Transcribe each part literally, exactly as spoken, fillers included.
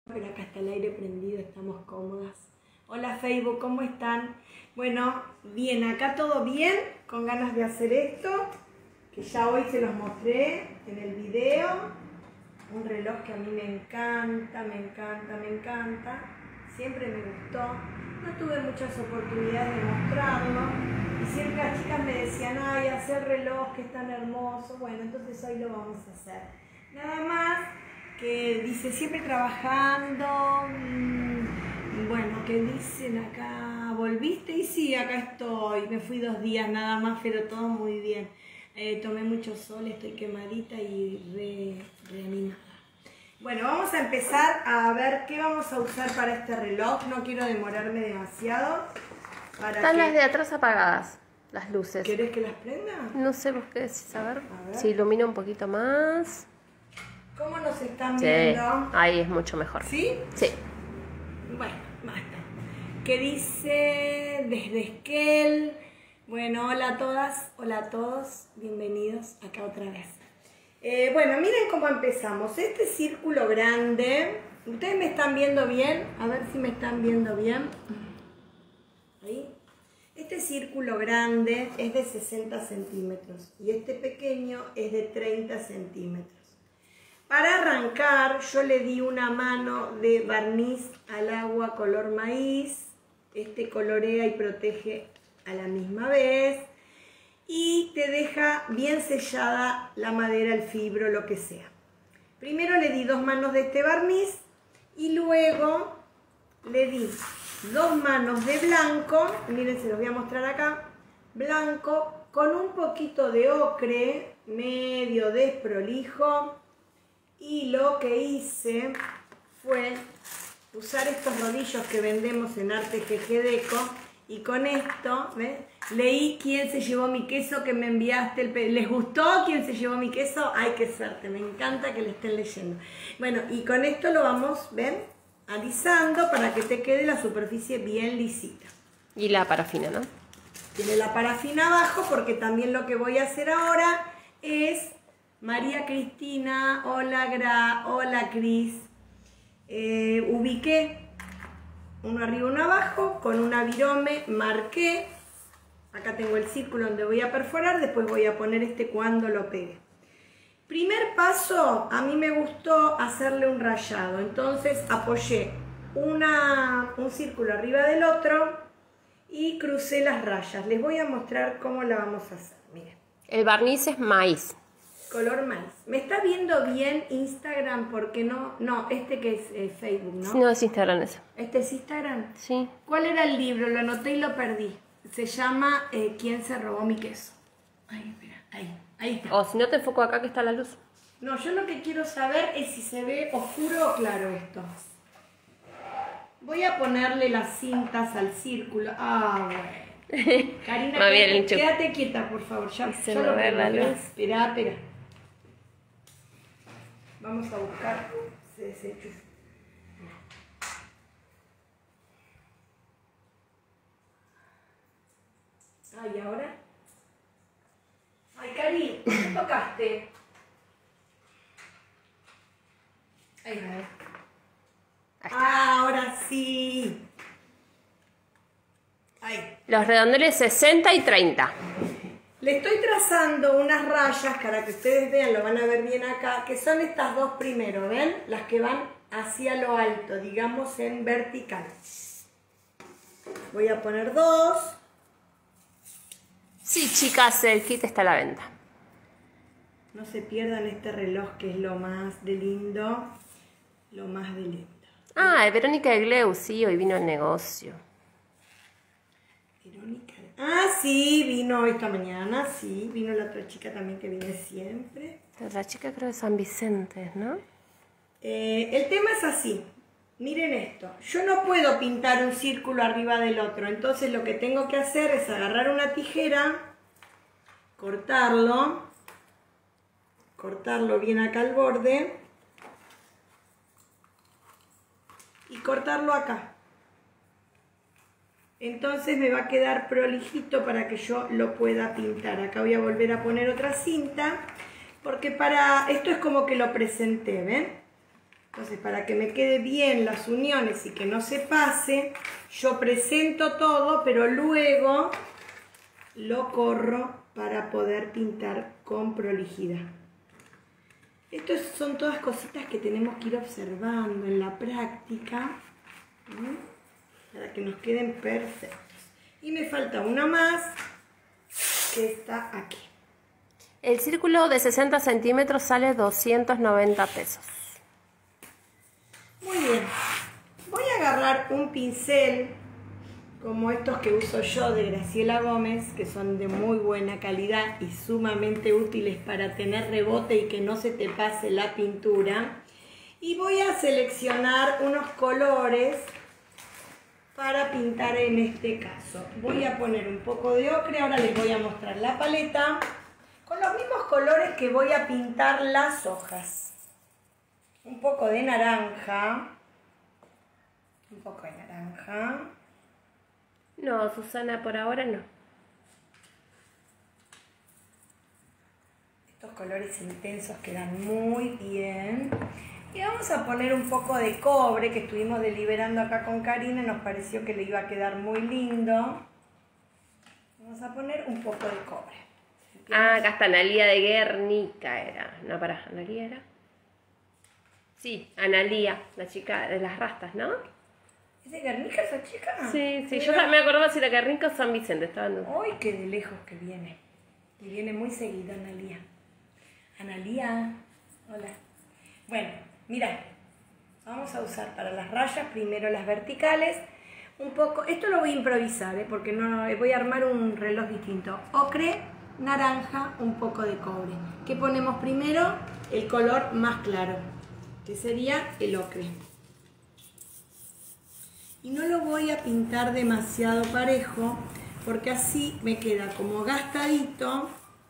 Pero acá está el aire prendido, estamos cómodas. Hola Facebook, ¿cómo están? Bueno, bien, acá todo bien, con ganas de hacer esto, que ya hoy se los mostré en el video. Un reloj que a mí me encanta, me encanta, me encanta. Siempre me gustó. No tuve muchas oportunidades de mostrarlo. Y siempre las chicas me decían, ay, hacer reloj que es tan hermoso. Bueno, entonces hoy lo vamos a hacer. Nada más que dice, siempre trabajando. Mmm, bueno, que dicen acá, ¿volviste? Y sí, acá estoy. Me fui dos días nada más, pero todo muy bien. Eh, tomé mucho sol, estoy quemadita y re, reanimada. Bueno, vamos a empezar a ver qué vamos a usar para este reloj. No quiero demorarme demasiado. Para Están que... las de atrás apagadas, las luces. ¿Querés que las prenda? No sé vos qué decís, a ver, A ver. si ilumina un poquito más. ¿Cómo nos están Sí, viendo? ahí es mucho mejor. ¿Sí? Sí. Bueno, basta. ¿Qué dice desde Esquel? Bueno, hola a todas, hola a todos, bienvenidos acá otra vez. Eh, bueno, miren cómo empezamos. Este círculo grande, ¿ustedes me están viendo bien? A ver si me están viendo bien. Ahí. Este círculo grande es de sesenta centímetros y este pequeño es de treinta centímetros. Para arrancar yo le di una mano de barniz al agua color maíz. Este colorea y protege a la misma vez y te deja bien sellada la madera, el fibro, lo que sea. Primero le di dos manos de este barniz y luego le di dos manos de blanco, miren, se los voy a mostrar acá, blanco con un poquito de ocre, medio desprolijo, y lo que hice fue usar estos rodillos que vendemos en Arte G G Deco. Y con esto, ¿ves? Leí quién se llevó mi queso que me enviaste. El ¿Les gustó quién se llevó mi queso? ¡Ay, qué suerte! Me encanta que le estén leyendo. Bueno, y con esto lo vamos, ¿ven? Alisando para que te quede la superficie bien lisita. Y la parafina, ¿no? Tiene la parafina abajo porque también lo que voy a hacer ahora es... María Cristina, hola Gra, hola Cris. Eh, ubiqué uno arriba, uno abajo, con una virome marqué, acá tengo el círculo donde voy a perforar, después voy a poner este cuando lo pegue. Primer paso, a mí me gustó hacerle un rayado, entonces apoyé una, un círculo arriba del otro y crucé las rayas. Les voy a mostrar cómo la vamos a hacer, miren. El barniz es maíz. Color maíz. ¿Me está viendo bien Instagram? Porque no, no, este que es eh, Facebook, ¿no? No, es Instagram eso. ¿Este es Instagram? Sí. ¿Cuál era el libro? Lo anoté y lo perdí. Se llama eh, ¿Quién se robó mi queso? Ay, espera, ahí, ahí está. O si no te enfoco acá que está la luz. No, yo lo que quiero saber es si se ve oscuro o claro esto. Voy a ponerle las cintas al círculo. Ah, bueno. Karina, Más bien, quédate, Linchu. quédate quieta, por favor. Ya, Se ya me lo ve la tengo, luz. Espera, espera. Vamos a buscar. Se desenchufa. Ay, ¿ahora? Ay, Cari, ¿qué tocaste? Ahí va. Ahí está. Ah, ahora sí. Ahí. Los redondeles sesenta y treinta. Le estoy trazando unas rayas para que ustedes vean, lo van a ver bien acá, que son estas dos primero, ¿ven? Las que van hacia lo alto, digamos en vertical. Voy a poner dos. Sí, chicas, el kit está a la venta. No se pierdan este reloj que es lo más de lindo, lo más de lindo. Ah, de Verónica de Gleu, sí, hoy vino el negocio. Verónica. Ah, sí, vino esta mañana, sí. Vino la otra chica también que viene siempre. La chica creo de San Vicente, ¿no? Eh, el tema es así. Miren esto. Yo no puedo pintar un círculo arriba del otro. Entonces lo que tengo que hacer es agarrar una tijera, cortarlo, cortarlo bien acá al borde y cortarlo acá. Entonces me va a quedar prolijito para que yo lo pueda pintar. Acá voy a volver a poner otra cinta, porque para esto es como que lo presenté, ¿ven? Entonces, para que me quede bien las uniones y que no se pase, yo presento todo, pero luego lo corro para poder pintar con prolijidad. Estas son todas cositas que tenemos que ir observando en la práctica, ¿sí? Para que nos queden perfectos. Y me falta una más, que está aquí. El círculo de sesenta centímetros sale doscientos noventa pesos. Muy bien. Voy a agarrar un pincel como estos que uso yo de Graciela Gómez, que son de muy buena calidad y sumamente útiles para tener rebote y que no se te pase la pintura. Y voy a seleccionar unos colores para pintar en este caso. Voy a poner un poco de ocre, ahora les voy a mostrar la paleta, con los mismos colores que voy a pintar las hojas. Un poco de naranja, un poco de naranja. No, Susana, por ahora no. Estos colores intensos quedan muy bien. Y vamos a poner un poco de cobre que estuvimos deliberando acá con Karina. Nos pareció que le iba a quedar muy lindo. Vamos a poner un poco de cobre. Ah, acá está Analía de Guernica era. No, pará, ¿Analía era? Sí, Analía, la chica de las rastas, ¿no? ¿Es de Guernica esa chica? Sí, sí, yo me acordaba si era Guernica o San Vicente, estaban dos. ¡Ay, qué de lejos que viene! Y viene muy seguido Analía. Analía, hola. Bueno, mira, vamos a usar para las rayas primero las verticales. Un poco, esto lo voy a improvisar, ¿eh? Porque no voy a armar un reloj distinto. Ocre, naranja, un poco de cobre. ¿Qué ponemos primero? El color más claro, que sería el ocre. Y no lo voy a pintar demasiado parejo, porque así me queda como gastadito.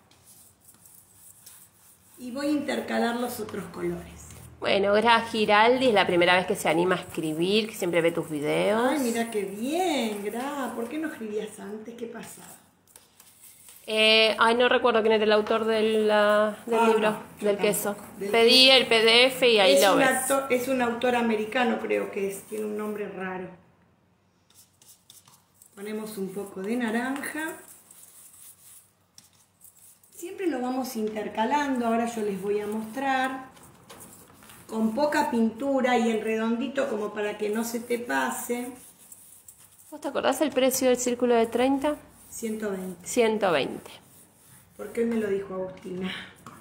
Y voy a intercalar los otros colores. Bueno, Gra Giraldi es la primera vez que se anima a escribir, que siempre ve tus videos. Ay, mira qué bien, Gra. ¿Por qué no escribías antes? ¿Qué pasaba? Eh, ay, no recuerdo quién era el autor del, uh, del ah, libro, no, del tampoco. queso. Del Pedí queso. el P D F y ahí es lo un ves. Actor, es un autor americano, creo que es. Tiene un nombre raro. Ponemos un poco de naranja. Siempre lo vamos intercalando. Ahora yo les voy a mostrar. Con poca pintura y en redondito como para que no se te pase. ¿Vos te acordás el precio del círculo de treinta? ciento veinte. ciento veinte. Porque hoy me lo dijo Agustina.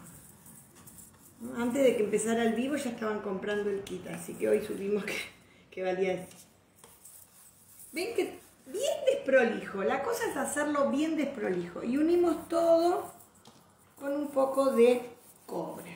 Antes de que empezara el vivo ya estaban comprando el kit, así que hoy subimos que, que valía eso. Ven que bien desprolijo, la cosa es hacerlo bien desprolijo. Y unimos todo con un poco de cobre.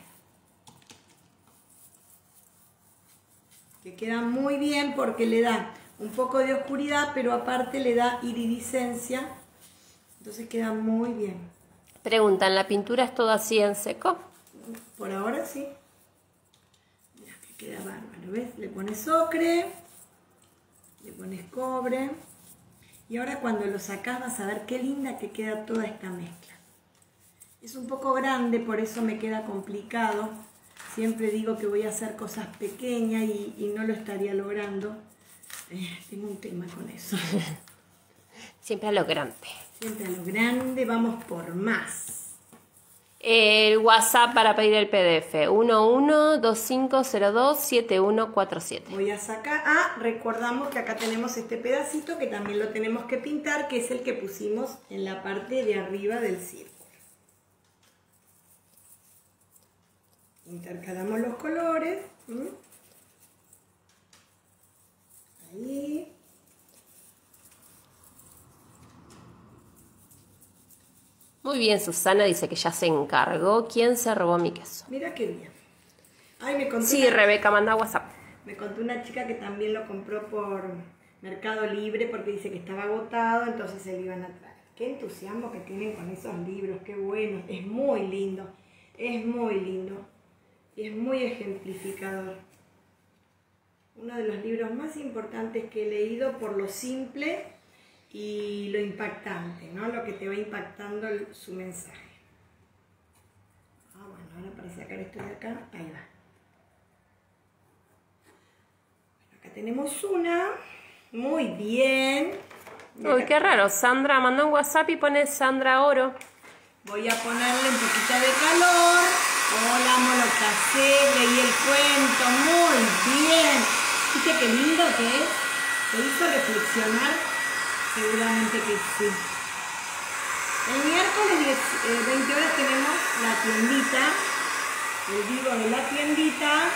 Que queda muy bien porque le da un poco de oscuridad, pero aparte le da iridiscencia. Entonces queda muy bien. Preguntan, ¿la pintura es todo así en seco? Por ahora sí. Mira que queda bárbaro, ¿ves? Le pones ocre, le pones cobre. Y ahora cuando lo sacás vas a ver qué linda que queda toda esta mezcla. Es un poco grande, por eso me queda complicado. Siempre digo que voy a hacer cosas pequeñas y, y no lo estaría logrando. Eh, tengo un tema con eso. Siempre a lo grande. Siempre a lo grande, vamos por más. El WhatsApp para pedir el P D F, uno uno dos cinco cero dos siete uno cuatro siete. Voy a sacar, ah, recordamos que acá tenemos este pedacito que también lo tenemos que pintar, que es el que pusimos en la parte de arriba del círculo. Intercalamos los colores. ¿Mm? Ahí. Muy bien, Susana dice que ya se encargó. ¿Quién se robó mi queso? Mira qué bien. Ay, me contó Sí, una, Rebeca, manda WhatsApp. me contó una chica que también lo compró por Mercado Libre porque dice que estaba agotado, entonces se lo iban a traer. Qué entusiasmo que tienen con esos libros, qué bueno. Es muy lindo, es muy lindo. Y es muy ejemplificador. Uno de los libros más importantes que he leído por lo simple y lo impactante, ¿no? Lo que te va impactando el, su mensaje. Ah, bueno, ahora para sacar esto de acá, ahí va. tenemos una. Muy bien. Uy, qué raro. Sandra mandó un WhatsApp y pone Sandra Oro. Voy a ponerle un poquito de calor. Hola, Molo Casé, leí el cuento. Muy bien. ¿Viste qué lindo que es? ¿Te hizo reflexionar? Seguramente que sí. El miércoles veinte horas tenemos la tiendita, el vivo de la tiendita.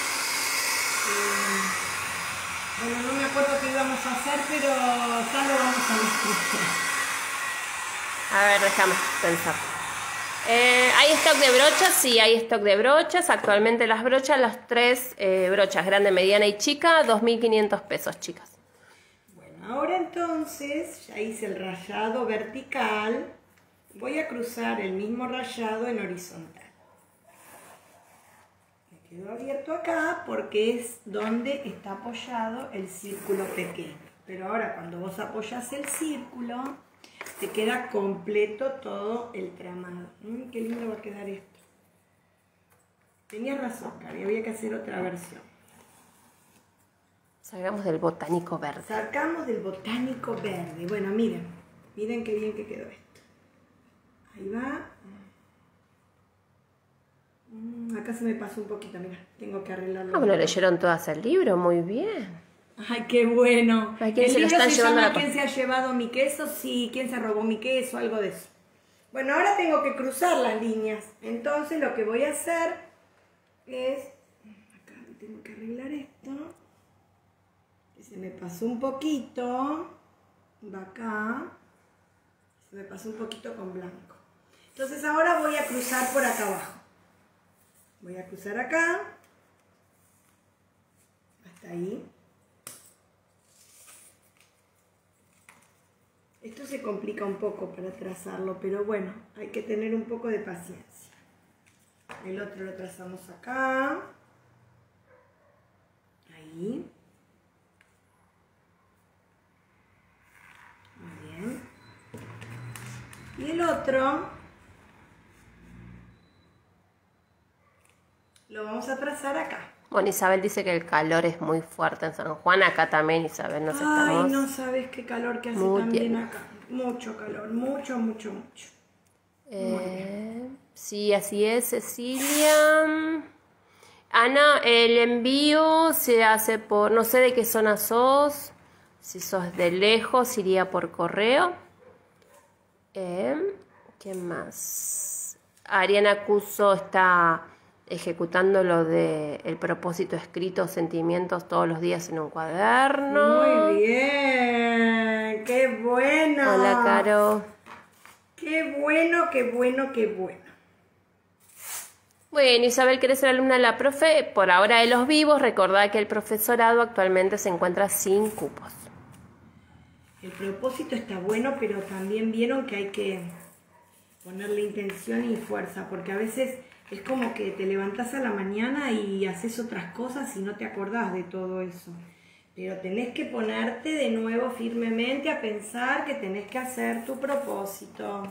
Eh, bueno, no me acuerdo qué íbamos a hacer, pero ya lo vamos a disfrutar. A ver, déjame pensar. Eh, ¿Hay stock de brochas? Sí, hay stock de brochas. Actualmente las brochas, las tres eh, brochas, grande, mediana y chica, dos mil quinientos pesos, chicas. Bueno, ahora entonces ya hice el rayado vertical. Voy a cruzar el mismo rayado en horizontal. Me quedo abierto acá porque es donde está apoyado el círculo pequeño. Pero ahora cuando vos apoyás el círculo, te queda completo todo el tramado. Mm, qué lindo va a quedar esto. Tenías razón, Cari, había que hacer otra versión. Salgamos del botánico verde. Sacamos del botánico verde. Bueno, miren, miren qué bien que quedó esto. Ahí va. Mm, acá se me pasó un poquito, mira, tengo que arreglarlo. Ah, bueno, leyeron todas el libro, muy bien. Ay, qué bueno. ¿A quién el se lo libro están se llevando llama la ¿Quién se ha llevado mi queso? Sí, ¿quién se robó mi queso? Algo de eso. Bueno, ahora tengo que cruzar las líneas. Entonces lo que voy a hacer es... Acá tengo que arreglar esto. Se me pasó un poquito. Va acá. Se me pasó un poquito con blanco. Entonces ahora voy a cruzar por acá abajo. Voy a cruzar acá. Hasta ahí. Esto se complica un poco para trazarlo, pero bueno, hay que tener un poco de paciencia. El otro lo trazamos acá. Ahí. Muy bien. Y el otro lo vamos a trazar acá. Bueno, Isabel dice que el calor es muy fuerte en San Juan. Acá también, Isabel, nos estamos... Ay, no sabes qué calor que hace también acá. Mucho calor, mucho, mucho, mucho. Eh, sí, así es, Cecilia. Ana, el envío se hace por... No sé de qué zona sos. Si sos de lejos, iría por correo. Eh, ¿Qué más? Ariana Cuso está ejecutando lo de el propósito escrito, sentimientos todos los días en un cuaderno. Muy bien, qué bueno. Hola, Caro. Qué bueno, qué bueno, qué bueno. Bueno, Isabel, ¿querés ser alumna de la profe? Por ahora de los vivos, recordá que el profesorado actualmente se encuentra sin cupos. El propósito está bueno, pero también vieron que hay que ponerle intención y fuerza, porque a veces es como que te levantás a la mañana y haces otras cosas y no te acordás de todo eso. Pero tenés que ponerte de nuevo firmemente a pensar que tenés que hacer tu propósito.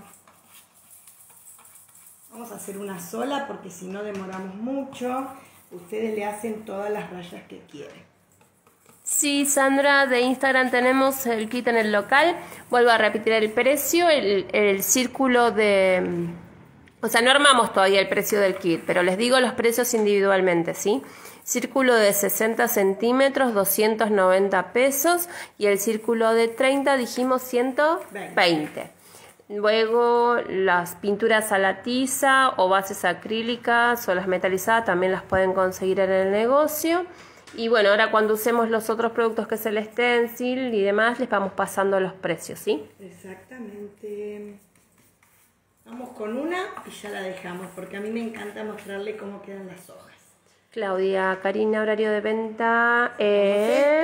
Vamos a hacer una sola porque si no demoramos mucho. Ustedes le hacen todas las rayas que quieren. Sí, Sandra, de Instagram tenemos el kit en el local. Vuelvo a repetir el precio, el, el círculo de... O sea, no armamos todavía el precio del kit, pero les digo los precios individualmente, ¿sí? Círculo de sesenta centímetros, doscientos noventa pesos. Y el círculo de treinta, dijimos ciento veinte. Luego las pinturas a la tiza o bases acrílicas o las metalizadas también las pueden conseguir en el negocio. Y bueno, ahora cuando usemos los otros productos que es el stencil y demás, les vamos pasando los precios, ¿sí? Exactamente. Vamos con una y ya la dejamos, porque a mí me encanta mostrarle cómo quedan las hojas. Claudia, Karina, horario de venta. Eh,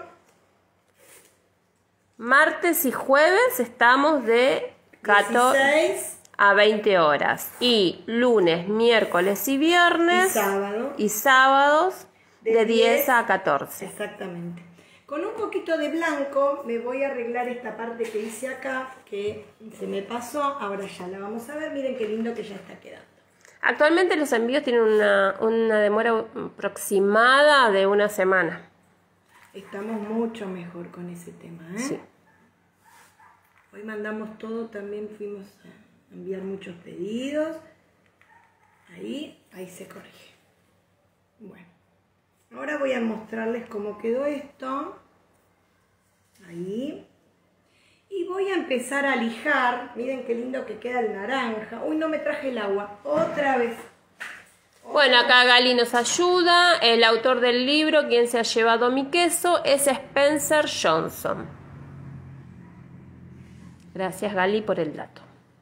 martes y jueves estamos de catorce a veinte horas. Y lunes, miércoles y viernes. Y sábado. Y sábados de, de diez a catorce. Exactamente. Con un poquito de blanco me voy a arreglar esta parte que hice acá, que se me pasó. Ahora ya la vamos a ver. Miren qué lindo que ya está quedando. Actualmente los envíos tienen una, una demora aproximada de una semana. Estamos mucho mejor con ese tema, ¿eh? Sí. Hoy mandamos todo, también fuimos a enviar muchos pedidos. Ahí, ahí se corrige. Bueno, ahora voy a mostrarles cómo quedó esto. Ahí. Y voy a empezar a lijar. Miren qué lindo que queda el naranja. Uy, no me traje el agua. Otra vez. Bueno, acá Gali nos ayuda. El autor del libro, quien se ha llevado mi queso, es Spencer Johnson. Gracias, Gali, por el dato.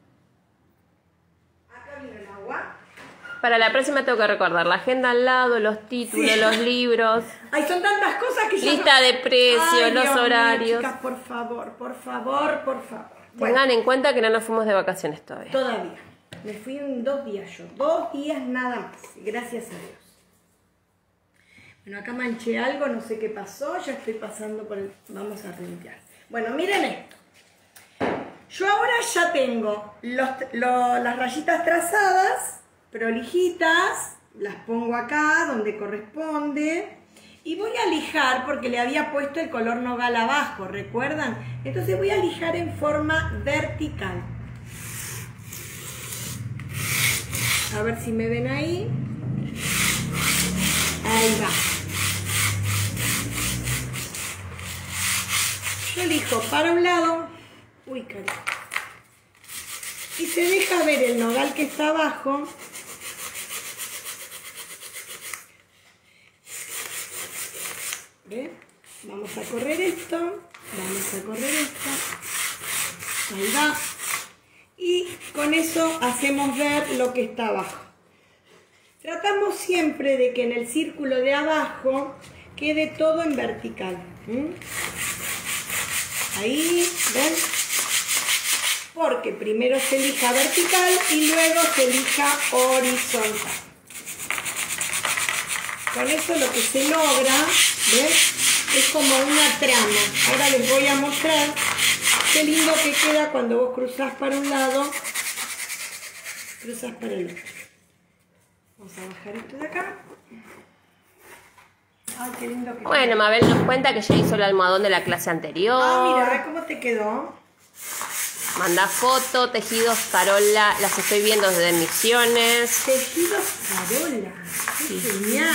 Acá viene el agua. Para la próxima tengo que recordar la agenda al lado, los títulos, sí. Los libros. Ay, son tantas cosas que ya... Lista de precios, Ay, los Dios horarios. Mío, chicas, por favor, por favor, por favor. Tengan bueno, en cuenta que no nos fuimos de vacaciones todavía. Todavía. Me fui en dos días yo. Dos días nada más. Gracias a Dios. Bueno, acá manché algo, no sé qué pasó. Ya estoy pasando por el... Vamos a limpiar. Bueno, miren esto. Yo ahora ya tengo los, lo, las rayitas trazadas, prolijitas. Las pongo acá donde corresponde. Y voy a lijar porque le había puesto el color nogal abajo, ¿recuerdan? Entonces voy a lijar en forma vertical. A ver si me ven ahí. Ahí va. Yo lijo para un lado. Uy, cariño. Y se deja ver el nogal que está abajo. ¿Ven? Vamos a correr esto. Vamos a correr esto. Ahí va. Y con eso hacemos ver lo que está abajo. Tratamos siempre de que en el círculo de abajo quede todo en vertical. ¿Mm? Ahí, ¿ven? Porque primero se lija vertical y luego se lija horizontal. Con eso lo que se logra, ¿ven? Es como una trama. Ahora les voy a mostrar qué lindo que queda cuando vos cruzás para un lado, cruzás para el otro. Vamos a bajar esto de acá. Ay, qué lindo que queda. Bueno, Mabel nos cuenta que ya hizo el almohadón de la clase anterior. Ah, mira, ¿cómo te quedó? Manda foto, tejidos Carola, las estoy viendo desde Misiones. Tejidos Carola, qué sí. Genial.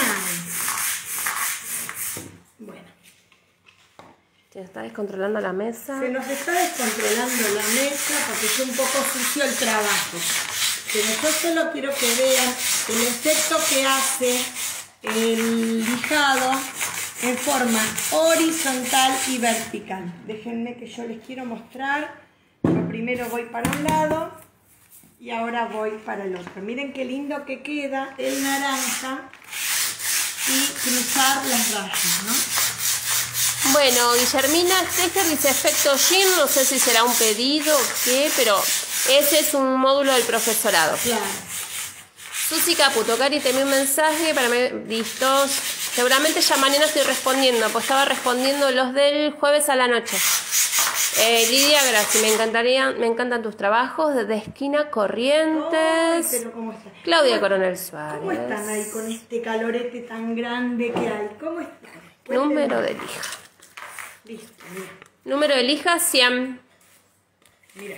Bueno. Se está descontrolando la mesa. Se nos está descontrolando la mesa porque es un poco sucio el trabajo. Pero yo solo quiero que vean el efecto que hace el lijado en forma horizontal y vertical. Déjenme que yo les quiero mostrar. Yo primero voy para un lado y ahora voy para el otro. Miren qué lindo que queda el naranja y cruzar las rayas, ¿no? Bueno, Guillermina Steger dice efecto Jim, no sé si será un pedido o qué, pero ese es un módulo del profesorado. Claro. Susi Caputo, Cari, te envié un mensaje para mí, listos. Seguramente ya mañana estoy respondiendo, pues estaba respondiendo los del jueves a la noche. Eh, Lidia Graci, me encantaría, me encantan tus trabajos desde Esquina Corrientes. Ay, pero ¿cómo están? Claudia ¿Cómo, Coronel Suárez. ¿Cómo están ahí con este calorete tan grande que hay? ¿Cómo están? Número de lija. Listo, mira. Número de lija cien. Mira.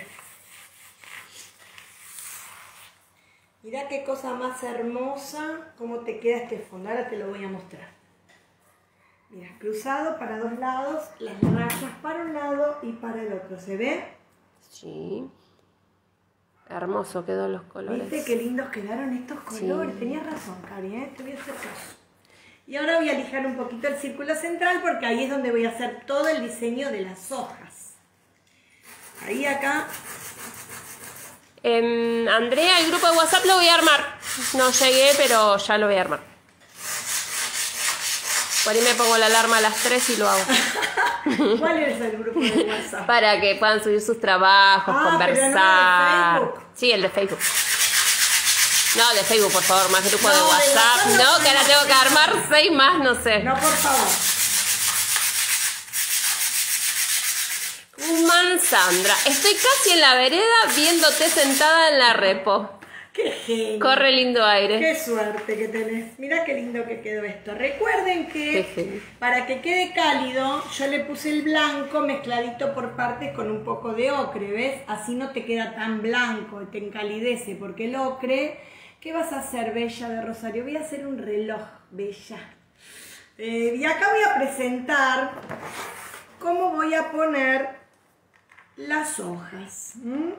Mira qué cosa más hermosa, cómo te queda este fondo. Ahora te lo voy a mostrar. Mira, cruzado para dos lados, las rayas para un lado y para el otro. ¿Se ve? Sí. Hermoso quedó los colores. ¿Viste qué lindos quedaron estos colores? Sí. Tenías razón, Cari, ¿eh? Te voy a hacer caso. Y ahora voy a lijar un poquito el círculo central porque ahí es donde voy a hacer todo el diseño de las hojas. Ahí acá. Eh, Andrea, el grupo de WhatsApp lo voy a armar. No llegué, pero ya lo voy a armar. Por ahí me pongo la alarma a las tres y lo hago. ¿Cuál es el grupo de WhatsApp? Para que puedan subir sus trabajos, ah, conversar. Pero no de Facebook. Sí, el de Facebook. No, de Facebook, por favor, más grupo no, de WhatsApp. De no, no, que ahora tengo que armar seis más, no sé. No, por favor. Guzmán Sandra, estoy casi en la vereda viéndote sentada en la repo. ¡Qué genio! Corre lindo aire. ¡Qué suerte que tenés! Mirá qué lindo que quedó esto. Recuerden que para que quede cálido, yo le puse el blanco mezcladito por partes con un poco de ocre, ¿ves? Así no te queda tan blanco, te encalidece, porque el ocre... ¿Qué vas a hacer, Bella de Rosario? Voy a hacer un reloj, Bella. Eh, y acá voy a presentar cómo voy a poner las hojas. ¿Mm?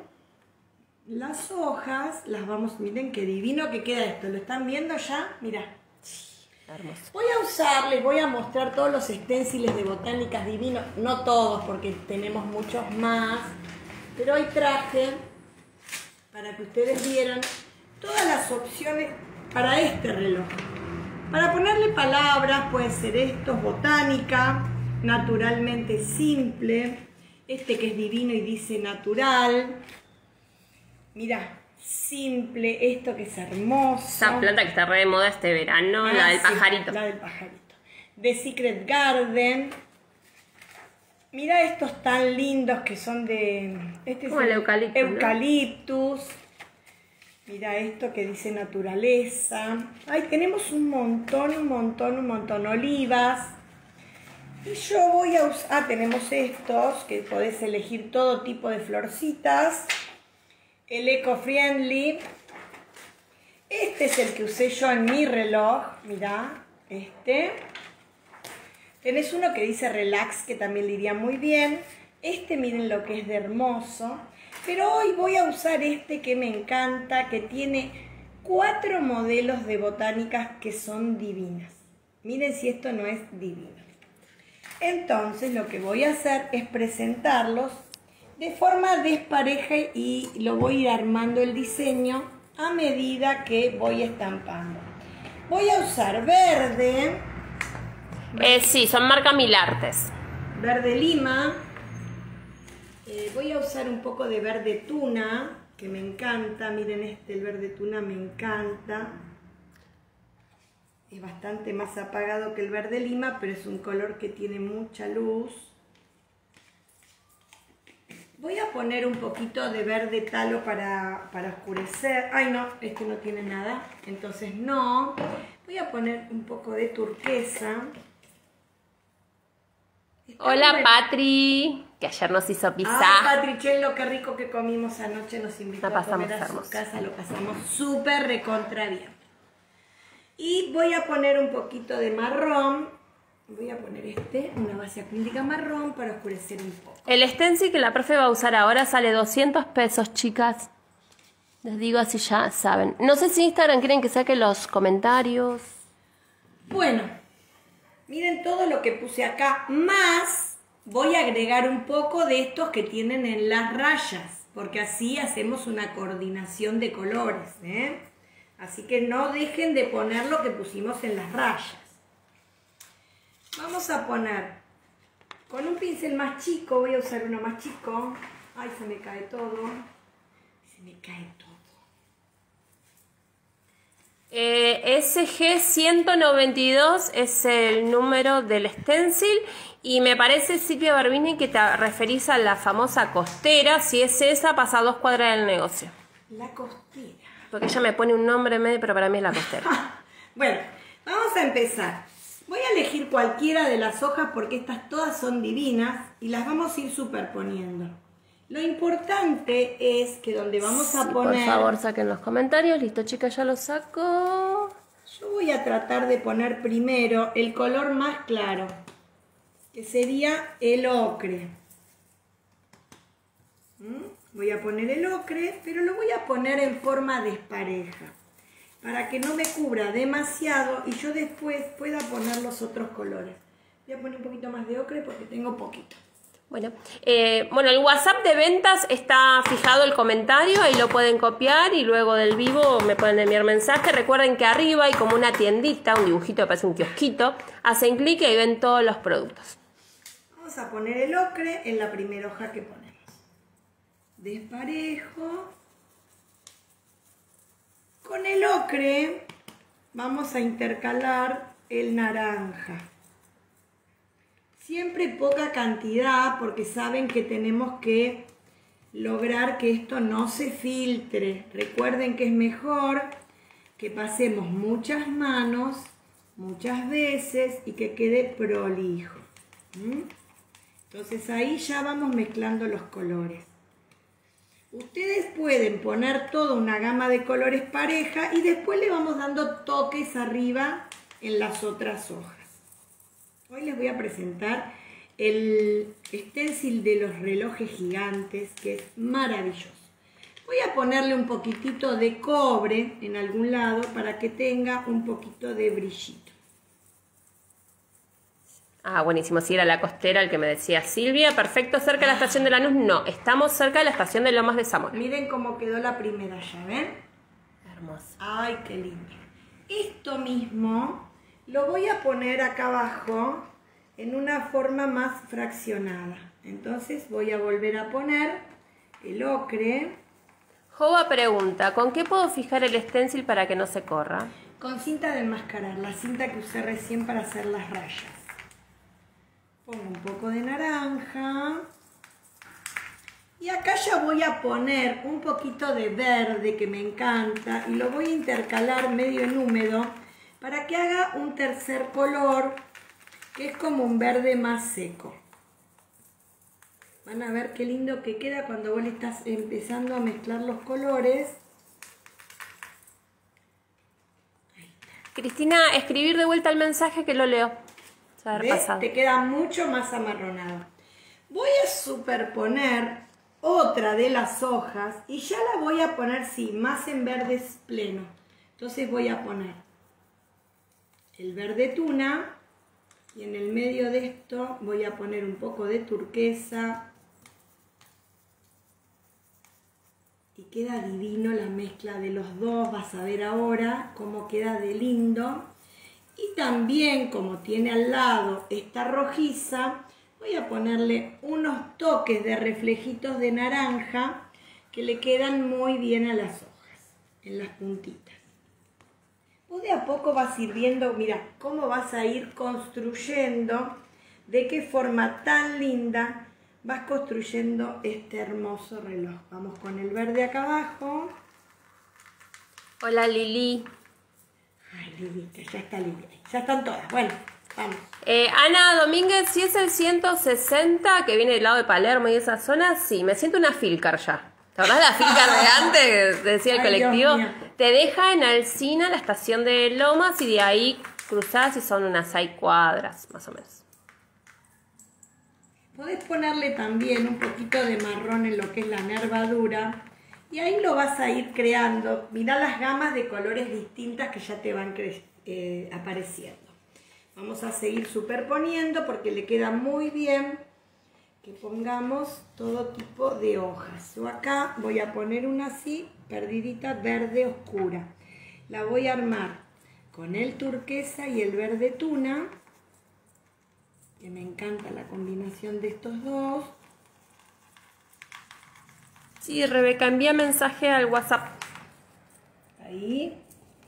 Las hojas las vamos, miren qué divino que queda esto. ¿Lo están viendo ya? Mirá. Hermoso. Voy a usar, les voy a mostrar todos los esténciles de botánicas divinos. No todos, porque tenemos muchos más. Pero hoy traje, para que ustedes vieran, todas las opciones para este reloj. Para ponerle palabras, puede ser esto, botánica, naturalmente simple, este que es divino y dice natural. Mirá, simple, esto que es hermoso. Esa planta que está re de moda este verano, ah, la del sí, pajarito. La del pajarito. The Secret Garden. Mirá estos tan lindos que son de... Este es como el eucaliptus. Eucaliptus. ¿No? Mira esto que dice naturaleza. Ay, tenemos un montón, un montón, un montón. Olivas. Y yo voy a usar... Ah, tenemos estos, que podés elegir todo tipo de florcitas. El eco-friendly. Este es el que usé yo en mi reloj. Mirá, este. Tenés uno que dice relax, que también le iría muy bien. Este, miren lo que es de hermoso. Pero hoy voy a usar este que me encanta, que tiene cuatro modelos de botánicas que son divinas. Miren si esto no es divino. Entonces lo que voy a hacer es presentarlos de forma despareja y lo voy a ir armando el diseño a medida que voy estampando. Voy a usar verde. Eh, sí, son marca Milartes. Verde lima. Eh, voy a usar un poco de verde tuna, que me encanta. Miren este, el verde tuna me encanta. Es bastante más apagado que el verde lima, pero es un color que tiene mucha luz. Voy a poner un poquito de verde talo para, para oscurecer. Ay no, este no tiene nada, entonces no. Voy a poner un poco de turquesa. Está Hola bueno. Patri, que ayer nos hizo pizza. Ay, Patrichello, qué rico que comimos anoche, nos invitó La a comer a pasamos su hermoso. casa, lo pasamos súper recontra bien. Y voy a poner un poquito de marrón, voy a poner este, una base acrílica marrón para oscurecer un poco. El stencil que la profe va a usar ahora sale doscientos pesos, chicas. Les digo así ya saben. No sé si Instagram quieren que saque los comentarios. Bueno, miren todo lo que puse acá, más voy a agregar un poco de estos que tienen en las rayas, porque así hacemos una coordinación de colores, ¿eh? Así que no dejen de poner lo que pusimos en las rayas. Vamos a poner con un pincel más chico, voy a usar uno más chico. Ay, se me cae todo. Se me cae todo. Eh, S G ciento noventa y dos es el número del stencil y me parece, Silvia Barbini, que te referís a la famosa costera. Si es esa, pasa a dos cuadras del negocio. La costera. Porque ella me pone un nombre medio, pero para mí es la costera. Bueno, vamos a empezar. Voy a elegir cualquiera de las hojas porque estas todas son divinas y las vamos a ir superponiendo. Lo importante es que donde vamos a Sí, poner... por favor, saquen los comentarios. Listo, chicas, ya lo saco. Yo voy a tratar de poner primero el color más claro, que sería el ocre. ¿Mm? Voy a poner el ocre, pero lo voy a poner en forma despareja, para que no me cubra demasiado y yo después pueda poner los otros colores. Voy a poner un poquito más de ocre porque tengo poquito. Bueno, eh, bueno, el WhatsApp de ventas está fijado el comentario, ahí lo pueden copiar y luego del vivo me pueden enviar mensaje. Recuerden que arriba hay como una tiendita, un dibujito que parece un kiosquito. Hacen clic y ahí ven todos los productos. Vamos a poner el ocre en la primera hoja que ponemos. Desparejo. Con el ocre vamos a intercalar el naranja. Siempre poca cantidad porque saben que tenemos que lograr que esto no se filtre. Recuerden que es mejor que pasemos muchas manos, muchas veces y que quede prolijo. ¿Mm? Entonces ahí ya vamos mezclando los colores. Ustedes pueden poner toda una gama de colores pareja y después le vamos dando toques arriba en las otras hojas. Hoy les voy a presentar el stencil de los relojes gigantes, que es maravilloso. Voy a ponerle un poquitito de cobre en algún lado para que tenga un poquito de brillito. Ah, buenísimo. Si era la costera el que me decía Silvia. Perfecto, cerca de la estación de Lanús. No, estamos cerca de la estación de Lomas de Zamora. Miren cómo quedó la primera ya, ¿ven? Hermoso. Ay, qué lindo. Esto mismo lo voy a poner acá abajo en una forma más fraccionada. Entonces voy a volver a poner el ocre. Jova pregunta, ¿con qué puedo fijar el stencil para que no se corra? Con cinta de enmascarar, la cinta que usé recién para hacer las rayas. Pongo un poco de naranja. Y acá ya voy a poner un poquito de verde que me encanta y lo voy a intercalar medio en húmedo para que haga un tercer color que es como un verde más seco. Van a ver qué lindo que queda cuando vos le estás empezando a mezclar los colores. Cristina, escribir de vuelta el mensaje que lo leo. ¿Ves? Te queda mucho más amarronado. Voy a superponer otra de las hojas y ya la voy a poner, sí, más en verdes pleno. Entonces voy a poner el verde tuna y en el medio de esto voy a poner un poco de turquesa. Y queda divino la mezcla de los dos, vas a ver ahora cómo queda de lindo. Y también, como tiene al lado esta rojiza, voy a ponerle unos toques de reflejitos de naranja que le quedan muy bien a las hojas, en las puntitas. Vos de a poco vas a ir viendo, mira, cómo vas a ir construyendo, de qué forma tan linda vas construyendo este hermoso reloj. Vamos con el verde acá abajo. Hola Lili. Ay, Lili, ya está Lili. Ya están todas. Bueno, vamos. Eh, Ana Domínguez, si es el ciento sesenta que viene del lado de Palermo y esa zona, sí, me siento una Filcar ya. ¿Te acordás de la Filcar de antes? Que decía el Ay, colectivo. Dios mío. Te deja en Alsina, la estación de Lomas, y de ahí cruzás y son unas seis cuadras, más o menos. Podés ponerle también un poquito de marrón en lo que es la nervadura. Y ahí lo vas a ir creando. Mirá las gamas de colores distintas que ya te van eh, apareciendo. Vamos a seguir superponiendo porque le queda muy bien que pongamos todo tipo de hojas. Yo acá voy a poner una así, perdidita, verde oscura. La voy a armar con el turquesa y el verde tuna, que me encanta la combinación de estos dos. Sí, Rebeca, envía mensaje al WhatsApp. Ahí.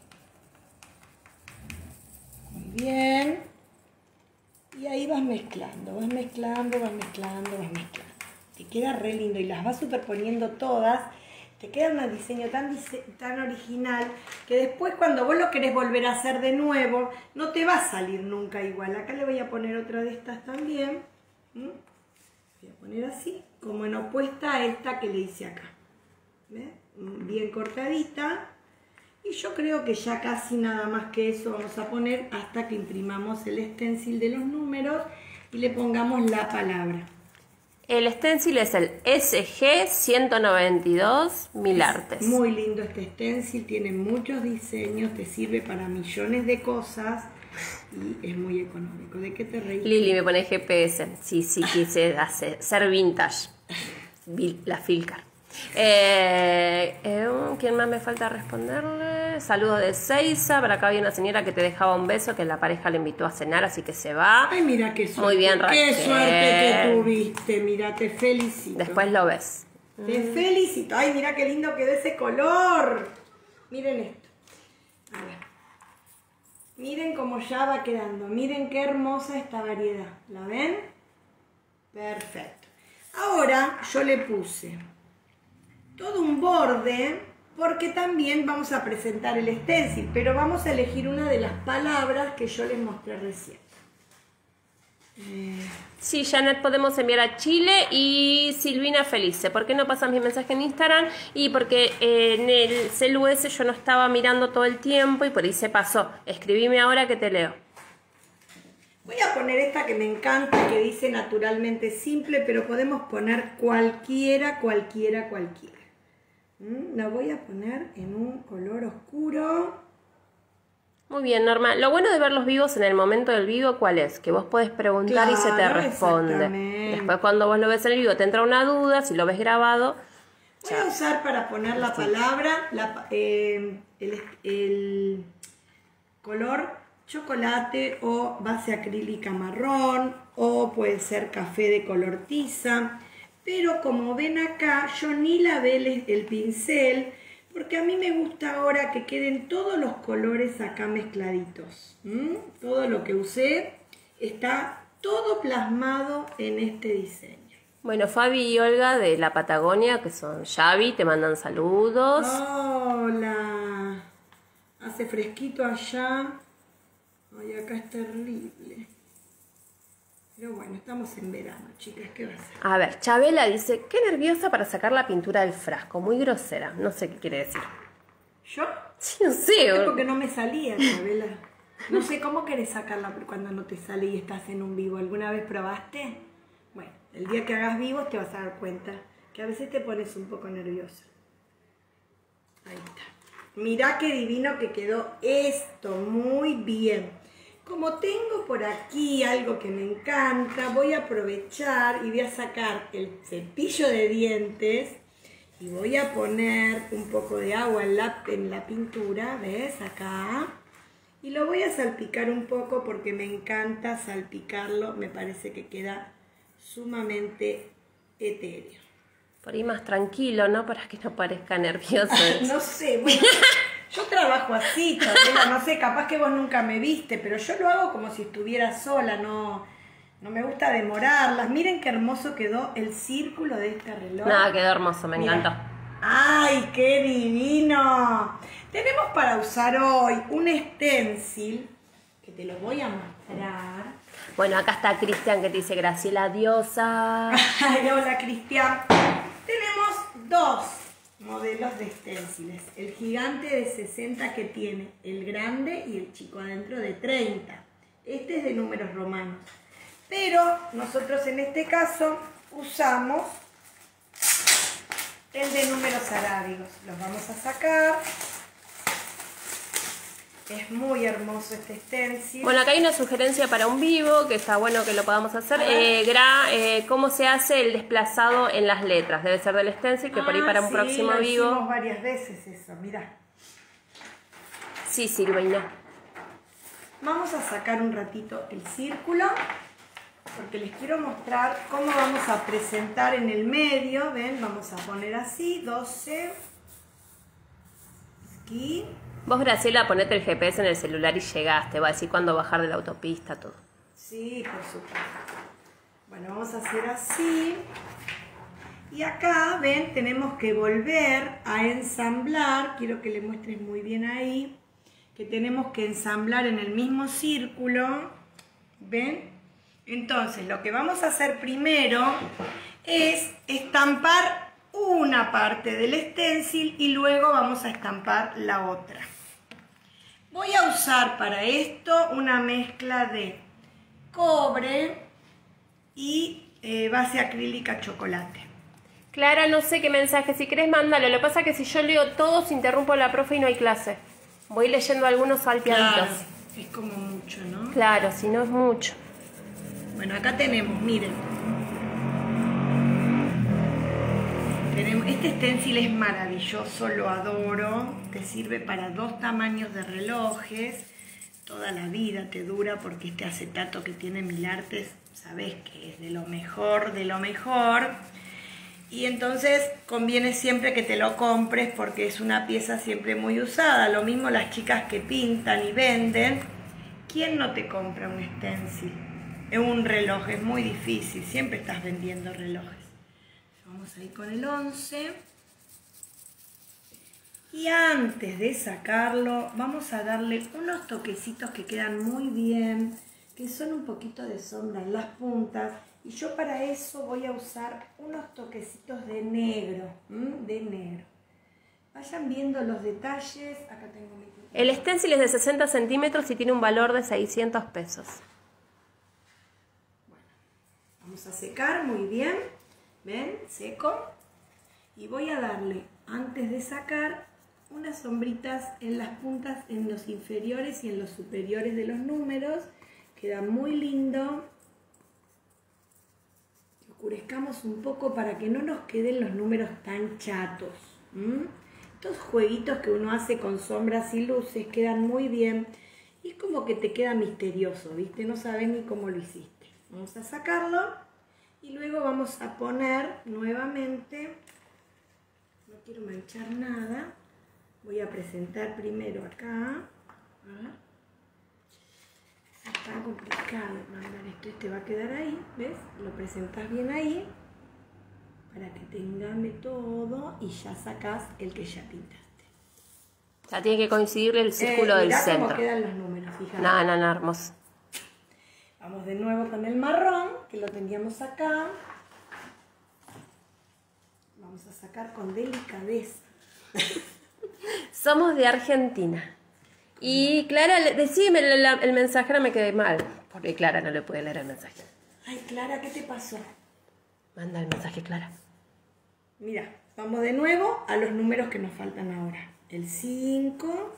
Muy bien. Y ahí vas mezclando, vas mezclando, vas mezclando, vas mezclando. Te queda re lindo y las vas superponiendo todas. Te queda un diseño tan, tan original que después cuando vos lo querés volver a hacer de nuevo, no te va a salir nunca igual. Acá le voy a poner otra de estas también. ¿Mm? Voy a poner así, como en opuesta a esta que le hice acá. ¿Ves? Bien cortadita. Y yo creo que ya casi nada más que eso vamos a poner hasta que imprimamos el stencil de los números y le pongamos la palabra. El stencil es el S G ciento noventa y dos Mil Artes. Muy lindo este stencil, tiene muchos diseños, te sirve para millones de cosas y es muy económico. ¿De qué te reís? Lili me pone G P S. Sí, sí, quise hacer, ser vintage. La Filcar. Eh, eh, ¿Quién más me falta responderle? Saludos de Seiza. Por acá había una señora que te dejaba un beso, que la pareja le invitó a cenar, así que se va. Ay, mira qué suerte. Muy bien, Qué Raquel. suerte que tuviste, mira, te felicito. Después lo ves. Te felicito. Ay, mira qué lindo quedó ese color. Miren esto. A ver. Miren cómo ya va quedando. Miren qué hermosa esta variedad. ¿La ven? Perfecto. Ahora yo le puse todo un borde, porque también vamos a presentar el stencil, pero vamos a elegir una de las palabras que yo les mostré recién. Eh... Sí, Janet, podemos enviar a Chile y Silvina Felice. ¿Por qué no pasas mi mensaje en Instagram? Y porque eh, en el celu ese yo no estaba mirando todo el tiempo y por ahí se pasó. Escribime ahora que te leo. Voy a poner esta que me encanta, que dice naturalmente simple, pero podemos poner cualquiera, cualquiera, cualquiera. ¿Mm? La voy a poner en un color oscuro. Muy bien, Norma. Lo bueno de ver los vivos en el momento del vivo, ¿cuál es? Que vos podés preguntar claro, y se te responde. Después cuando vos lo ves en el vivo te entra una duda, si lo ves grabado. Voy ya. a usar para poner la palabra, la, eh, el, el color chocolate o base acrílica marrón o puede ser café de color tiza. Pero como ven acá, yo ni lavé el, el pincel, porque a mí me gusta ahora que queden todos los colores acá mezcladitos. ¿Mm? Todo lo que usé está todo plasmado en este diseño. Bueno, Fabi y Olga de la Patagonia, que son Xavi, te mandan saludos. Hola. Hace fresquito allá. Ay, acá es terrible. Pero bueno, estamos en verano, chicas, ¿qué va a hacer? A ver, Chabela dice, qué nerviosa para sacar la pintura del frasco, muy grosera. No sé qué quiere decir. ¿Yo? Sí, no sé. Es porque no me salía, Chabela. No sé cómo querés sacarla cuando no te sale y estás en un vivo. ¿Alguna vez probaste? Bueno, el día que hagas vivos te vas a dar cuenta que a veces te pones un poco nerviosa. Ahí está. Mirá qué divino que quedó esto, muy bien. Como tengo por aquí algo que me encanta, voy a aprovechar y voy a sacar el cepillo de dientes y voy a poner un poco de agua en la, en la pintura, ¿ves? Acá. Y lo voy a salpicar un poco porque me encanta salpicarlo, me parece que queda sumamente etéreo. Por ahí más tranquilo, ¿no? Para que no parezca nervioso. No sé, bueno, yo trabajo así, Chabela, no sé, capaz que vos nunca me viste, pero yo lo hago como si estuviera sola, no, no me gusta demorarlas. Miren qué hermoso quedó el círculo de este reloj. Nada, quedó hermoso, me Mira. encantó. ¡Ay, qué divino! Tenemos para usar hoy un stencil, que te lo voy a mostrar. Bueno, acá está Cristian que te dice Graciela Diosa. Ay, hola, Cristian. Tenemos dos modelos de stenciles. El gigante de sesenta que tiene el grande y el chico adentro de treinta. Este es de números romanos. Pero nosotros en este caso usamos el de números arábigos. Los vamos a sacar. Es muy hermoso este stencil. Bueno, acá hay una sugerencia para un vivo, que está bueno que lo podamos hacer. Eh, gra, eh, ¿Cómo se hace el desplazado en las letras? Debe ser del stencil, que ah, por ahí para un sí, próximo lo vivo. hicimos varias veces eso, mirá. Sí, Silvina. Vamos a sacar un ratito el círculo, porque les quiero mostrar cómo vamos a presentar en el medio. Ven, vamos a poner así, doce. Aquí. Vos, Graciela, ponete el G P S en el celular y llegaste. Va a decir cuándo bajar de la autopista, todo. Sí, por supuesto. Bueno, vamos a hacer así. Y acá, ven, tenemos que volver a ensamblar. Quiero que le muestres muy bien ahí. Que tenemos que ensamblar en el mismo círculo. ¿Ven? Entonces, lo que vamos a hacer primero es estampar una parte del stencil y luego vamos a estampar la otra. Voy a usar para esto una mezcla de cobre y eh, base acrílica chocolate. Clara, no sé qué mensaje, si querés mándalo. Lo que pasa es que si yo leo todos, interrumpo a la profe y no hay clase. Voy leyendo algunos salteaditos. Claro, es como mucho, ¿no? Claro, si no es mucho. Bueno, acá tenemos, miren. Tenemos, este stencil es maravilloso, lo adoro. Te sirve para dos tamaños de relojes. Toda la vida te dura porque este acetato que tiene Mil Artes, sabes que es de lo mejor, de lo mejor. Y entonces conviene siempre que te lo compres porque es una pieza siempre muy usada. Lo mismo las chicas que pintan y venden. ¿Quién no te compra un stencil? Es un reloj, es muy difícil. Siempre estás vendiendo relojes. Vamos a ir con el once. Y antes de sacarlo, vamos a darle unos toquecitos que quedan muy bien, que son un poquito de sombra en las puntas. Y yo para eso voy a usar unos toquecitos de negro, ¿m? de negro. Vayan viendo los detalles. Acá tengo mi... El stencil es de sesenta centímetros y tiene un valor de seiscientos pesos. Bueno, vamos a secar muy bien. ¿Ven? Seco. Y voy a darle, antes de sacar, unas sombritas en las puntas, en los inferiores y en los superiores de los números. Queda muy lindo. Oscurezcamos un poco para que no nos queden los números tan chatos. ¿Mm? Estos jueguitos que uno hace con sombras y luces quedan muy bien. Y es como que te queda misterioso, ¿viste? No sabes ni cómo lo hiciste. Vamos a sacarlo y luego vamos a poner nuevamente... No quiero manchar nada. Voy a presentar primero acá. Es tan complicado mandar esto. Este va a quedar ahí, ¿ves? Lo presentas bien ahí para que te engame todo y ya sacas el que ya pintaste. O sea, tiene que coincidir el círculo eh, del mirá centro. Cómo quedan los números, fíjate. No, no, no, hermoso. Vamos de nuevo con el marrón, que lo teníamos acá. Vamos a sacar con delicadeza. Somos de Argentina. Y Clara, decime el, el mensaje, no me quedé mal. Porque Clara no le puede leer el mensaje. Ay, Clara, ¿qué te pasó? Manda el mensaje, Clara. Mira, vamos de nuevo a los números que nos faltan ahora. El cinco.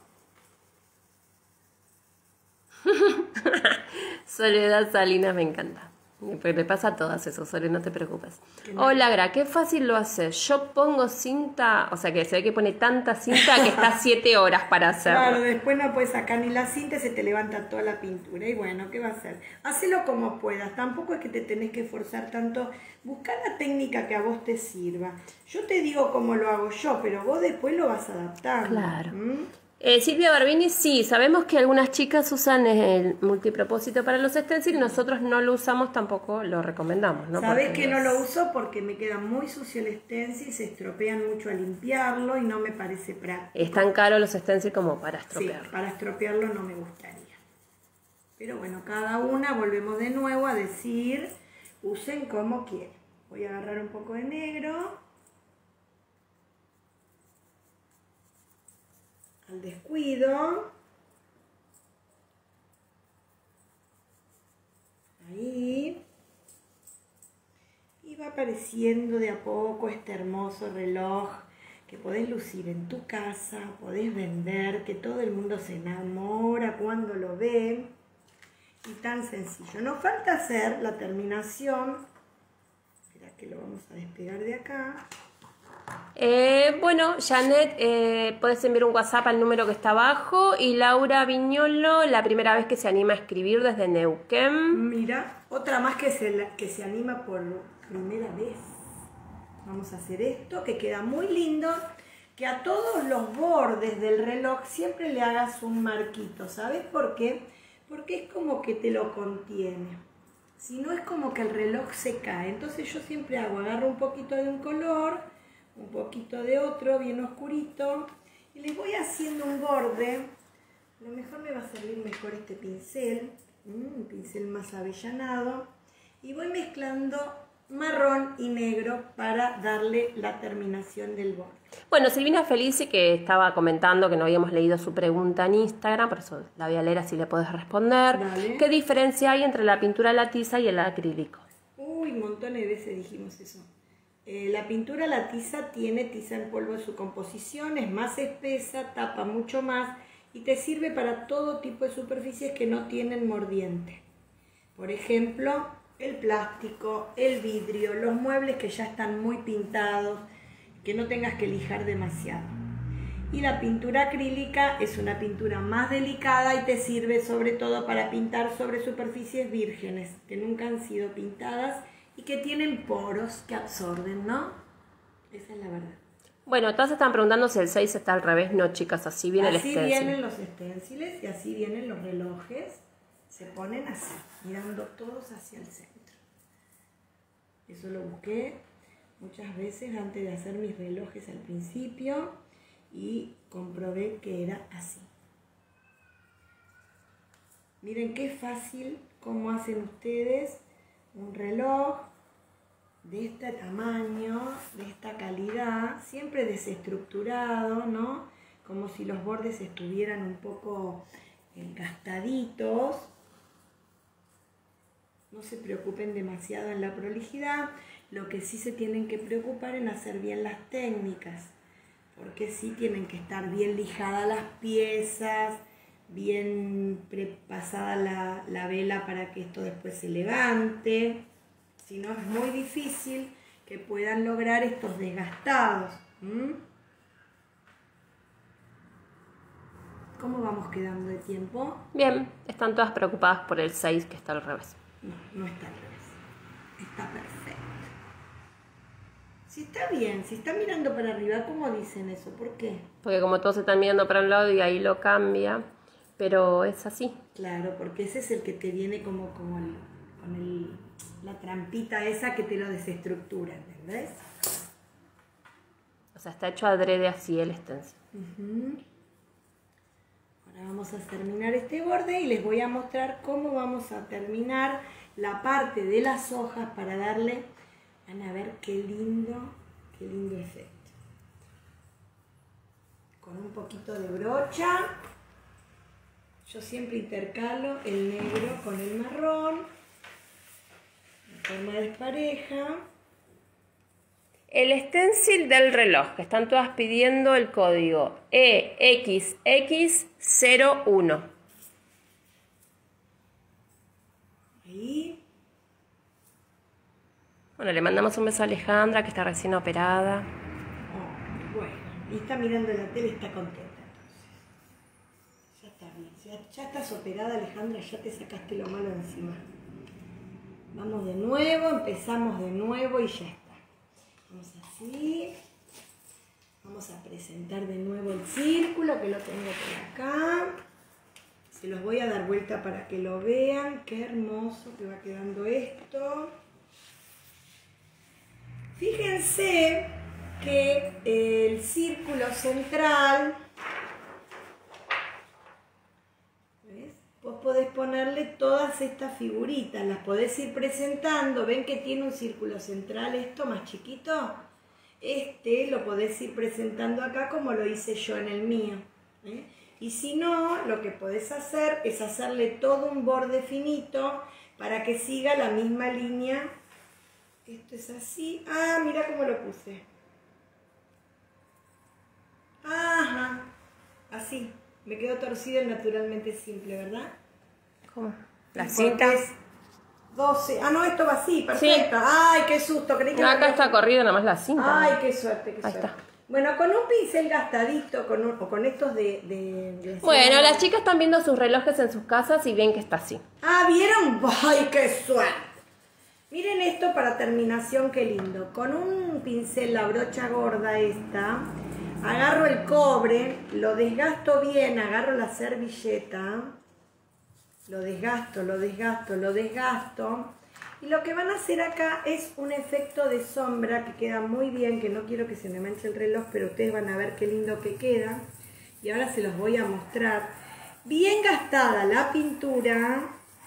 Soledad Salinas me encanta. Porque le pasa a todas eso, Sole, no te preocupes. No. Hola, Gra, qué fácil lo haces. Yo pongo cinta, o sea que se ve que pone tanta cinta que está siete horas para hacerlo. Claro, después no puedes sacar ni la cinta, se te levanta toda la pintura. Y bueno, ¿qué va a hacer? Hacelo como puedas. Tampoco es que te tenés que esforzar tanto. Busca la técnica que a vos te sirva. Yo te digo cómo lo hago yo, pero vos después lo vas adaptando. Claro. ¿Mm? Eh, Silvia Barbini, sí, sabemos que algunas chicas usan el multipropósito para los stencils, nosotros no lo usamos, tampoco lo recomendamos, ¿no? ¿Sabés Porque que no es- lo uso? Porque me queda muy sucio el stencil, se estropean mucho al limpiarlo y no me parece práctico. Es tan caro los stencils como para Sí, estropearlo. para estropearlo no me gustaría. Pero bueno, cada una, volvemos de nuevo a decir, usen como quieran. Voy a agarrar un poco de negro. Al descuido. Ahí. Y va apareciendo de a poco este hermoso reloj que podés lucir en tu casa, podés vender, que todo el mundo se enamora cuando lo ve. Y tan sencillo. Nos falta hacer la terminación. Espera que lo vamos a despegar de acá. Eh, bueno, Janet, eh, puedes enviar un WhatsApp al número que está abajo. Y Laura Viñolo, la primera vez que se anima a escribir desde Neuquén. Mira, otra más que se, que se anima por primera vez. Vamos a hacer esto, que queda muy lindo. Que a todos los bordes del reloj siempre le hagas un marquito. ¿Sabes por qué? Porque es como que te lo contiene. Si no, es como que el reloj se cae. Entonces yo siempre hago, agarro un poquito de un color, un poquito de otro, bien oscurito, y le voy haciendo un borde. A lo mejor me va a servir mejor este pincel, un pincel más avellanado, y voy mezclando marrón y negro para darle la terminación del borde. Bueno, Silvina Felici, que estaba comentando que no habíamos leído su pregunta en Instagram, por eso la voy a leer así le puedes responder. Dale. ¿Qué diferencia hay entre la pintura a la tiza y el acrílico? Uy, montones de veces dijimos eso. Eh, la pintura, la tiza, tiene tiza en polvo en su composición, es más espesa, tapa mucho más y te sirve para todo tipo de superficies que no tienen mordiente. Por ejemplo, el plástico, el vidrio, los muebles que ya están muy pintados, que no tengas que lijar demasiado. Y la pintura acrílica es una pintura más delicada y te sirve sobre todo para pintar sobre superficies vírgenes, que nunca han sido pintadas y que tienen poros que absorben, ¿no? Esa es la verdad. Bueno, todas están preguntando si el seis está al revés. No, chicas, así viene el Así stencil. vienen los esténciles y así vienen los relojes. Se ponen así, mirando todos hacia el centro. Eso lo busqué muchas veces antes de hacer mis relojes al principio. Y comprobé que era así. Miren qué fácil cómo hacen ustedes un reloj de este tamaño, de esta calidad, siempre desestructurado, ¿no? Como si los bordes estuvieran un poco gastaditos. No se preocupen demasiado en la prolijidad, lo que sí se tienen que preocupar en hacer bien las técnicas, porque sí tienen que estar bien lijadas las piezas, bien pasada la, la vela para que esto después se levante. Si no, es muy difícil que puedan lograr estos desgastados. ¿Mm? ¿Cómo vamos quedando de tiempo? Bien, están todas preocupadas por el seis que está al revés. No, no está al revés. Está perfecto. Si está bien, si está mirando para arriba, ¿cómo dicen eso? ¿Por qué? Porque como todos están mirando para un lado y ahí lo cambia, pero es así. Claro, porque ese es el que te viene como, como el, con el, la trampita esa que te lo desestructura, ¿entendés? O sea, está hecho adrede así el stencil. Uh-huh. Ahora vamos a terminar este borde y les voy a mostrar cómo vamos a terminar la parte de las hojas para darle, van a ver qué lindo, qué lindo efecto. Con un poquito de brocha, yo siempre intercalo el negro con el marrón, en forma despareja. El stencil del reloj, que están todas pidiendo el código E X X cero uno. Ahí. Bueno, le mandamos un beso a Alejandra, que está recién operada. Oh, bueno, y está mirando la tele y está contenta entonces. Ya está bien, ya, ya estás operada, Alejandra, ya te sacaste lo malo encima. Vamos de nuevo, empezamos de nuevo y ya está. Vamos así, vamos a presentar de nuevo el círculo que lo tengo por acá. Se los voy a dar vuelta para que lo vean. Qué hermoso que va quedando esto. Fíjense que el círculo central, ¿ves? Vos podés ponerle todas estas figuritas, las podés ir presentando. ¿Ven que tiene un círculo central esto más chiquito? Este lo podés ir presentando acá como lo hice yo en el mío, ¿eh? Y si no, lo que podés hacer es hacerle todo un borde finito para que siga la misma línea. Esto es así. Ah, mira cómo lo puse. Ajá, así. Me quedó torcido y naturalmente simple, ¿verdad? ¿Cómo? La Porque cinta. es doce. Ah, no, esto va así, perfecto. Sí. Ay, qué susto. Creí que no, no acá está corrido nada más la cinta. Ay, qué suerte, qué Ahí suerte. está. Bueno, con un pincel gastadito con un, o con estos de... de, de bueno, las chicas están viendo sus relojes en sus casas y ven que está así. Ah, ¿vieron? ¡Ay, qué suerte! Miren esto para terminación, qué lindo. Con un pincel, la brocha gorda esta, agarro el cobre, lo desgasto bien, agarro la servilleta, lo desgasto, lo desgasto, lo desgasto. Y lo que van a hacer acá es un efecto de sombra que queda muy bien, que no quiero que se me manche el reloj, pero ustedes van a ver qué lindo que queda. Y ahora se los voy a mostrar. Bien gastada la pintura.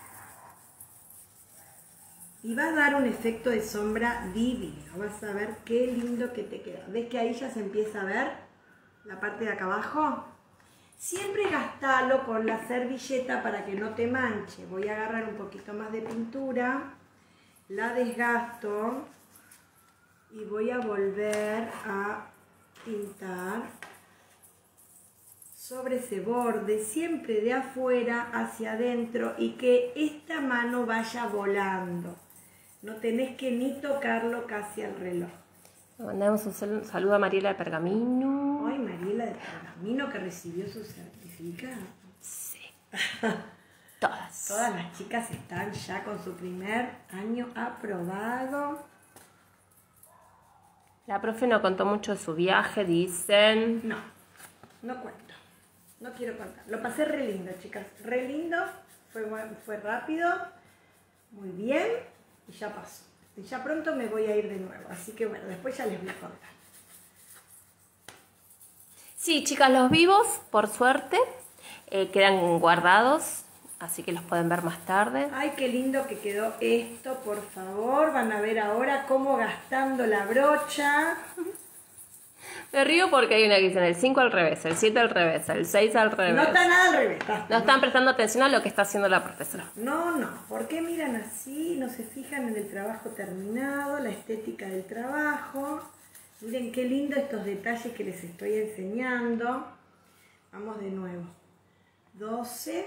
Y va a dar un efecto de sombra divino. Vas a ver qué lindo que te queda. ¿Ves que ahí ya se empieza a ver la parte de acá abajo? Siempre gastalo con la servilleta para que no te manche. Voy a agarrar un poquito más de pintura. La desgasto. Y voy a volver a pintar sobre ese borde. Siempre de afuera hacia adentro. Y que esta mano vaya volando. No tenés que ni tocarlo casi al reloj. Le mandamos un saludo a Mariela de Pergamino. Ay, Mariela de Pergamino que recibió su certificado. Sí. Todas. Todas las chicas están ya con su primer año aprobado. La profe no contó mucho de su viaje, dicen. No, no cuento. No quiero contar. Lo pasé re lindo, chicas. Re lindo. Fue, fue rápido. Muy bien. Y ya pasó. Y ya pronto me voy a ir de nuevo. Así que bueno, después ya les voy a contar. Sí, chicas, los vivos, por suerte, eh, quedan guardados, así que los pueden ver más tarde. Ay, qué lindo que quedó esto, por favor. Van a ver ahora cómo gastando la brocha. Me río porque hay una que dice el cinco al revés, el siete al revés, el seis al revés. No está nada al revés. Está. No están prestando atención a lo que está haciendo la profesora. No, no. ¿Por qué miran así? No se fijan en el trabajo terminado, la estética del trabajo. Miren qué lindo estos detalles que les estoy enseñando. Vamos de nuevo. doce.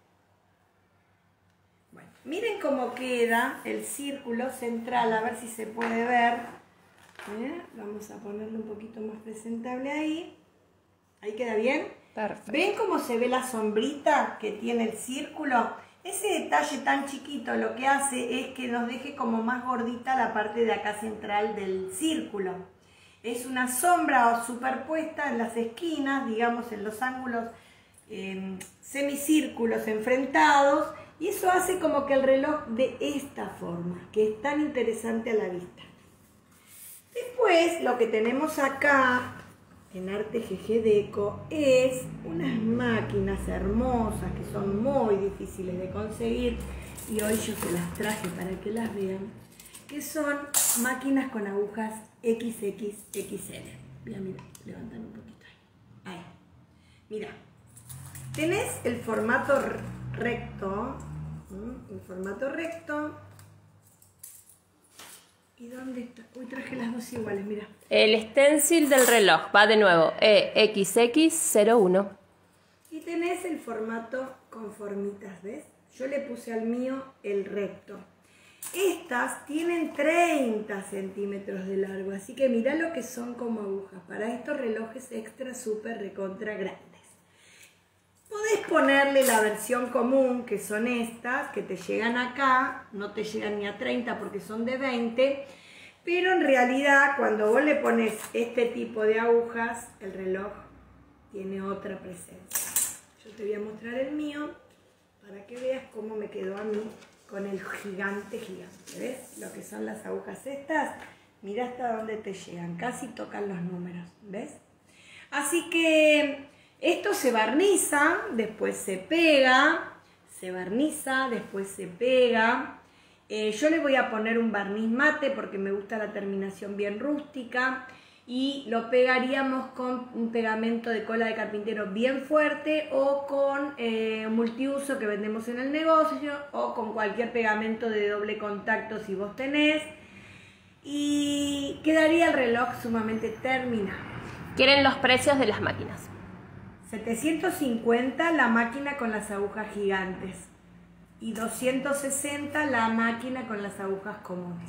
Bueno, miren cómo queda el círculo central, a ver si se puede ver. ¿Eh? Vamos a ponerlo un poquito más presentable ahí. ¿Ahí queda bien? Perfecto. ¿Ven cómo se ve la sombrita que tiene el círculo? Ese detalle tan chiquito lo que hace es que nos deje como más gordita la parte de acá central del círculo. Es una sombra superpuesta en las esquinas, digamos en los ángulos eh, semicírculos enfrentados, y eso hace como que el reloj de esta forma, que es tan interesante a la vista. Después lo que tenemos acá en Arte G G Deco es unas máquinas hermosas que son muy difíciles de conseguir, y hoy yo se las traje para que las vean, que son máquinas con agujas equis equis equis ele. Mira, mira, levantan un poquito ahí. Ahí. Mira, tenés el formato recto, ¿m? el formato recto. ¿Y dónde está? Uy, traje las dos iguales, mira. El stencil del reloj va de nuevo, E X X cero uno. Y tenés el formato con formitas, ¿ves? Yo le puse al mío el recto. Estas tienen treinta centímetros de largo, así que mirá lo que son como agujas. Para estos relojes extra, súper, recontra grandes. Podés ponerle la versión común, que son estas, que te llegan acá, no te llegan ni a treinta porque son de veinte, pero en realidad cuando vos le pones este tipo de agujas, el reloj tiene otra presencia. Yo te voy a mostrar el mío para que veas cómo me quedó a mí con el gigante gigante. ¿Ves? Lo que son las agujas estas, mira hasta dónde te llegan, casi tocan los números, ¿ves? Así que esto se barniza, después se pega, se barniza, después se pega. Eh, yo le voy a poner un barniz mate porque me gusta la terminación bien rústica, y lo pegaríamos con un pegamento de cola de carpintero bien fuerte, o con eh, multiuso que vendemos en el negocio, o con cualquier pegamento de doble contacto si vos tenés, y quedaría el reloj sumamente terminado. ¿Quieren los precios de las máquinas? setecientos cincuenta la máquina con las agujas gigantes y doscientos sesenta la máquina con las agujas comunes.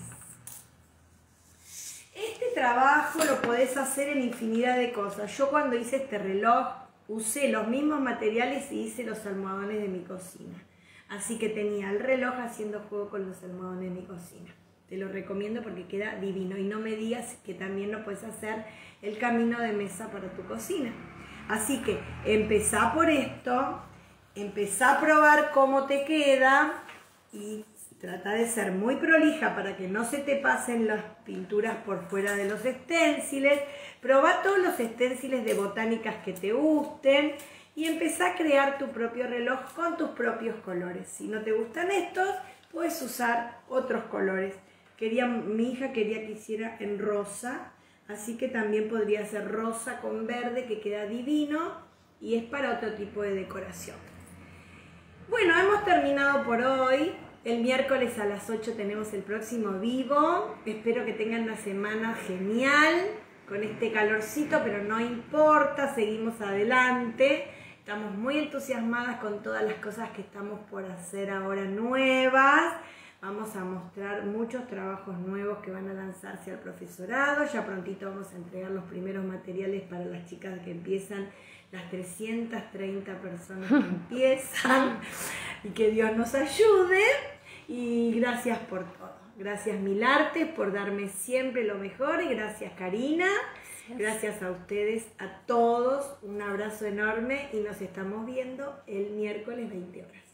Este trabajo lo podés hacer en infinidad de cosas. Yo cuando hice este reloj usé los mismos materiales y hice los almohadones de mi cocina. Así que tenía el reloj haciendo juego con los almohadones de mi cocina. Te lo recomiendo porque queda divino, y no me digas que también lo puedes hacer el camino de mesa para tu cocina. Así que empezá por esto, empezá a probar cómo te queda y trata de ser muy prolija para que no se te pasen las pinturas por fuera de los esténciles. Probá todos los esténciles de botánicas que te gusten y empezá a crear tu propio reloj con tus propios colores. Si no te gustan estos, puedes usar otros colores. Quería, mi hija quería que hiciera en rosa. Así que también podría ser rosa con verde, que queda divino y es para otro tipo de decoración. Bueno, hemos terminado por hoy. El miércoles a las ocho tenemos el próximo vivo. Espero que tengan una semana genial con este calorcito, pero no importa, seguimos adelante. Estamos muy entusiasmadas con todas las cosas que estamos por hacer ahora nuevas. Vamos a mostrar muchos trabajos nuevos que van a lanzarse al profesorado. Ya prontito vamos a entregar los primeros materiales para las chicas que empiezan, las trescientas treinta personas que empiezan. Y que Dios nos ayude. Y gracias por todo. Gracias Milarte por darme siempre lo mejor. Y gracias Karina. Gracias a ustedes, a todos. Un abrazo enorme y nos estamos viendo el miércoles veinte horas.